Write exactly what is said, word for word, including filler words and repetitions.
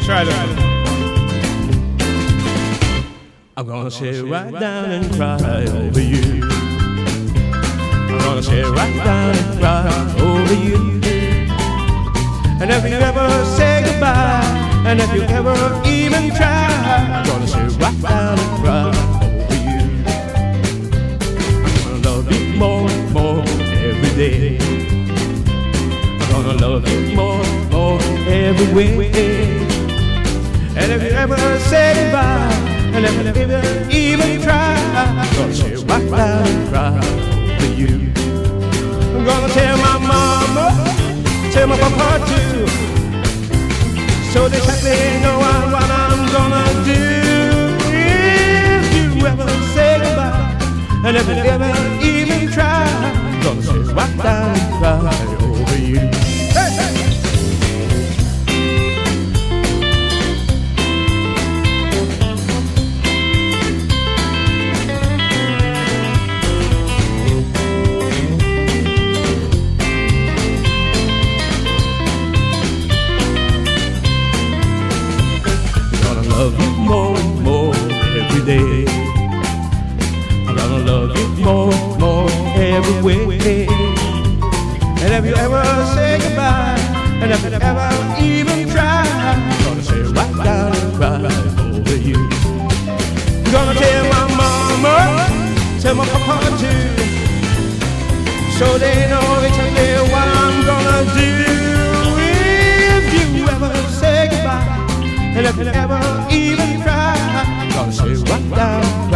Try that. I'm gonna sit right down and cry over you. I'm gonna sit right down and cry over you. And if you ever say goodbye, and if you ever even try, I'm gonna sit right down and cry over you. I'm gonna love you more and more every day. I'm gonna love you more and more every way. And if you ever say goodbye, and if you ever even try, I'm gonna sit right down and cry over you. I'm gonna tell my mama, tell my papa too, so they exactly know what I'm gonna do. If you ever say goodbye, and if you ever even try, I'm gonna sit right down and cry over you. Hey, hey. Love you more and more every day. I'm gonna love you more and more every way. And if you ever say goodbye, and if you ever even try, I'm gonna sit right down and cry over you. I'm gonna tell my mama, tell my papa too, so they know exactly what I'm gonna do. If you ever say goodbye, and if you ever even try, I'm gonna sit right down